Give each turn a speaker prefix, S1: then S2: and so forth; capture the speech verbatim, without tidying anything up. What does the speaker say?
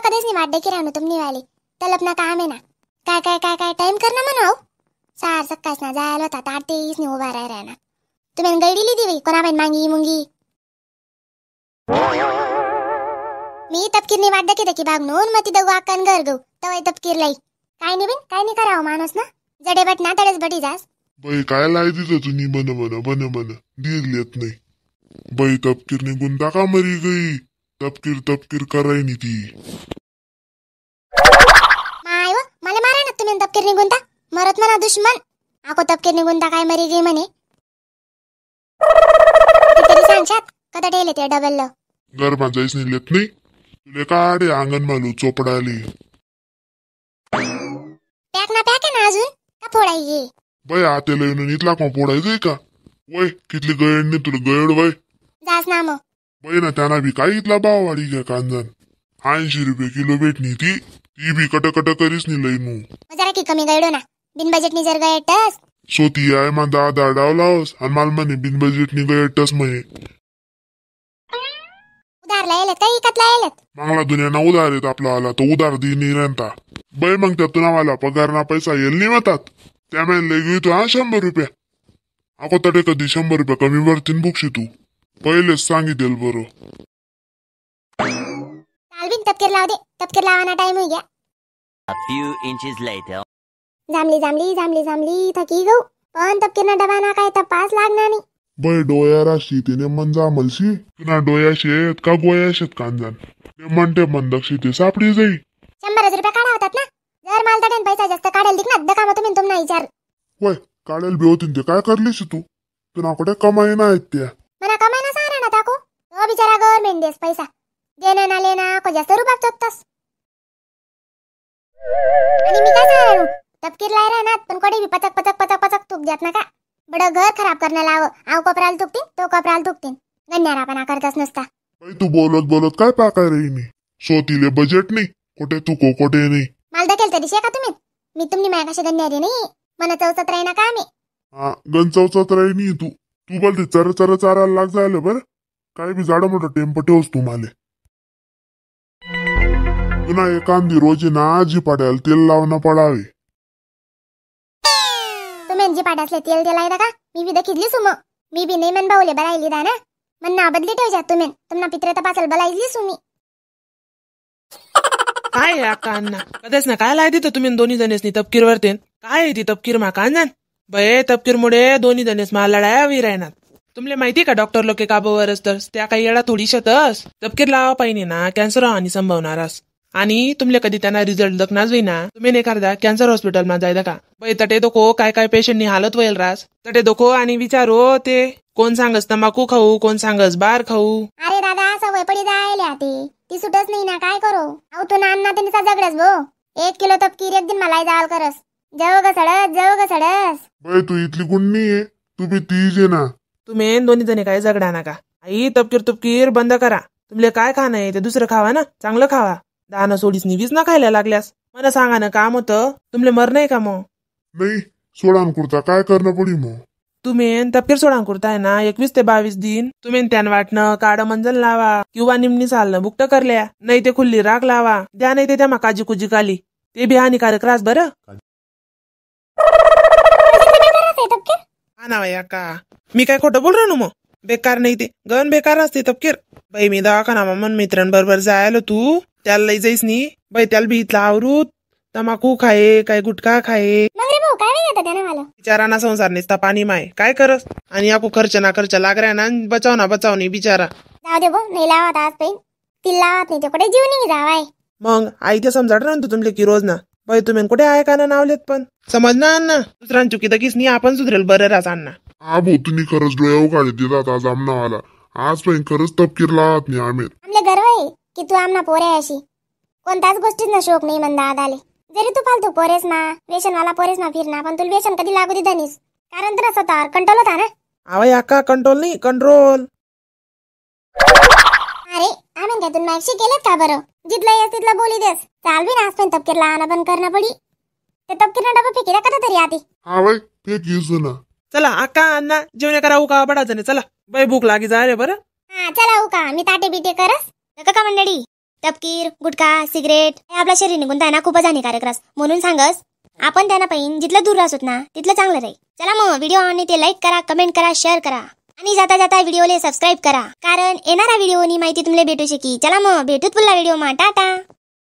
S1: कधीच नाही वाट देखी राहणं तुमनी वाले तलब ना काम आहे ना काय काय काय काय टाइम करना म्हणाव सार सक्कास ना जायला होता तार तेच नाही उभा राह राहणार तुम्ही गैडी लिदी बाई कोणा बाई मांगी मुंगी मी तपकीरनी वाट देखी देखी भागनून मती दगू आकान घर गऊ तवय तपकीर लाई काय नाही बिन काय नाही करावं माणूस ना जडे बट ना तडेच बटी जास
S2: बाई काय लाई दिसत तुम्ही बन बन बन बन दीर लेत नाही बाई तपकीर निघून टाका मरी गई तपकीर तपकीर कराय नी ती
S1: माय व मला मारा ना तुम्ही तपकीर निघून ता मरत म्हणा दुश्मन आको तपकीर निघून ता काय मरी गई म्हणे तरी सांगशात कदा ठेले ते डबल ल
S2: घर जायच नाही लेत नाही तुले काढे अंगण मालू चोपडाली
S1: पॅक ना पॅक आहे ना अजून का फोडायचे
S2: बाई आतेला येऊन इथला का फोडायचंय का वय कितली गयड नाही तुला गयड वय
S1: जास ना मग
S2: बाई ना त्यांना बी काय इथला भाव वाढी घ्या कांजन ऐंशी रुपये किलो भेटणी ती ती बी कट कट करीस नाही लई मू
S1: जरा की कमी गयडो ना बिन बजेट नी जर गयटस
S2: सोती आहे मा दहा दहा डाव लावस आणि माल म्हणे बिन बजेट नी गयटस म्हणे
S1: उधार लायलेत काही इकत लायलेत
S2: मागला दुनिया ना उधार येत आपला आला तो उधार दी नाही रंता बाई मग त्यातून आम्हाला पगार ना पैसा येल नाही म्हणतात त्यामुळे लई घेतो हा शंभर रुपया अको तडे कधी शंभर रुपया कमी भरतीन बुकशी तू पहिलेच सांगितलं बरं
S1: चालबिन तपकीर लाव दे तपकीर लावाना टाइम हो गया
S3: A few inches later.
S1: जामली जामली जामली जामली थकी गऊ पण तपकीरना डबाना काय तपास लागणार नाही
S2: बाई डोया राशी तिने मन जामलशी तुना डोया शेत का गोया शेत कांजन ते म्हणते मंदक्षी ते सापडी जाई
S1: शंभर रुपये काढा होतात ना जर माल तडेन पैसा जास्त काढेल दिक ना दका मग तुम्ही तुमना विचार
S2: वय काढेल बी होतीन ते काय करलीस तू तुला कुठे कमाई ना आहेत त्या
S1: मना कमाई ना सारा ना टाकू तो बिचारा गव्हर्नमेंट देस पैसा देना ना लेना को जास्त रुपये चोपतास आणि मी काय सांगू तपकीर लाय राहणार पण कोणी भी पचक पचक पचक पचक तुक जात ना का बडं घर खराब करना लाव आव कोपराल तुकतीन तो कोपराल तुकतीन गन्यारापणा करतास नसता
S2: बाई तू बोलत बोलत काय पाकाय रही नाही सोतीले बजेट नाही कुठे तू को कुठे नाही
S1: माल दकेल तरी शे का तुम्ही मी तुमनी माया कशी गन्यारी नाही मला चौचत राही ना का मी
S2: हा गण चौचात राही नाही तू तू बोलते चर चर चारायला लाग जायला बरं काय बी जाडं मोठं टेम्पो ठेवस तू माले पुन्हा एखादी रोजी ना जी पाड्याला तेल लावणं पडावे
S1: तुम्ही जी पाड्यासले तेल दिलाय का मी बी दखितली सुम मी बी नाही मन बावले बलायली दा ना मन ना बदली ठेव जात तुम्ही तुमना पित्रे तपासल बलायली सुमी
S4: काय अक्का अण्णा कदेच ना काय लाय देतो तुम्ही दोन्ही जणेसनी तपकीर वरतेन काय ती तपकीर मा कांजन बये तपकीर मुळे दोन्ही जणेस मा लढाया विरायनात तुमले माहिती का डॉक्टर लोके काबवर असतस त्या काही येडा थोडी शतस तपकीर लावा पाहिजे ना कॅन्सर आणि संभवणारस आणि तुमले कधी त्यांना रिझल्ट दखनाच होईना तुम्ही नाही करता कॅन्सर हॉस्पिटल मा जायदा का बाई तटे दोको काय काय पेशंटनी हालत वयल रास तटे दोको आणि विचारो ते कोण सांगस तंबाखू खाऊ कोण सांगस बार खाऊ
S1: अरे दादा सवय पडी जायले आते ती सुटच नाही ना काय करो आऊ तू ना अन्ना त्यांचा झगडस भो एक किलो तपकीर एक दिन मलाई जाल करस जाऊ ग सडस जाऊ ग सडस
S2: बाई तू इथली गुण्णी आहे तू बी तीज आहे ना
S4: तुम्ही दोन्ही जणी काय झगडा नका आई तपकीर तुपकीर बंद करा तुमले काय खाणं आहे ते दुसरं खावा ना चांगलं खावा दाना सोडीस निवीच ना खायला लागल्यास मला सांगा ना काम होतं तुमले मर नाही का मग
S2: नाही सोडान कुर्ता काय करणं पडी मग
S4: तुम्ही तपकीर सोडान करताय ना एकवीस ते बावीस दिन तुम्ही त्यान वाटणं काड मंजल लावा किंवा निमनी सालनं बुकट करल्या नाही ते खुल्ली राख लावा द्या नाही ते त्या काजी कुजी काली ते बी हानिकारक रास बरं हा ना बाई अक्का मी काय खोटं बोल राहू मग बेकार नाही ते गण बेकार असते तपकीर बाई मी दवाखाना मन मित्रांबरोबर जायला तू त्याला लई जाईस नी बाई त्याला बी इथला आवरूत तमाकू खाये काय गुटखा खाये बिचाराना संसार नेसता पाणी माय काय करस आणि आपको खर्च ना खर्च लाग रहा ना बचाव ना बचाव नाही बिचारा
S1: जाऊ दे भो नाही लावत आज पाहिजे ती लावत नाही तिकडे जीव नाही जावाय
S4: मग आई ते समजाड ना तू तुमले की रोज ना बाई तुम्ही कुठे आहे का ना नावलेत पण समज ना अण्णा दुसऱ्यां चुकी तकीच नाही आपण सुधरेल बरं रास अण्णा
S2: हा भाऊ तुम्ही खरंच डोळ्या उघाडे देतात आज आमनावाला आज पण खरंच तपकीर लावत नाही आम्ही
S1: आमले गर्व आहे की तू आमना पोरे अशी कोणत्याच गोष्टीत ना शोक नाही मंदा आदाले जरी तू फालतू पोरेस मा व्यसन वाला पोरेस मा फिरना पण तुला व्यसन कधी लागू दिदा नाहीस कारण तुला स्वतःवर कंट्रोल होता ना
S4: आवय अक्का कंट्रोल नाही कंट्रोल
S1: अरे आम्ही काय तुला मॅक्सी केलेत का बरं जिथलं येस तिथलं बोली देस चाल बी ना आज पण तपकीर लावणं बंद करणं पडी ते तपकीर डबा फेकीला कदा तरी आती
S2: हा बाई फेक यूज ना
S4: चला अक्का अण्णा जेवण करावं का बडाच चला बाई भूक लागी जा रे बरं
S1: हा चला हो का मी ताटे बिटे करस का मंडळी तपकीर गुटखा सिगरेट हे आपल्या शरीर निघून ना खूपच हानिकारक रास म्हणून सांगस आपण त्यांना पाहिजे जिथलं दूर राहत ना तिथलं चांगलं राहील. चला मग व्हिडिओ आणि ते लाईक करा कमेंट करा शेअर करा आणि जाता जाता व्हिडिओला सबस्क्राईब करा कारण येणारा व्हिडिओनी माहिती तुम्हाला भेटू शकी. चला मग भेटूत पुन्हा व्हिडिओ मा टाटा.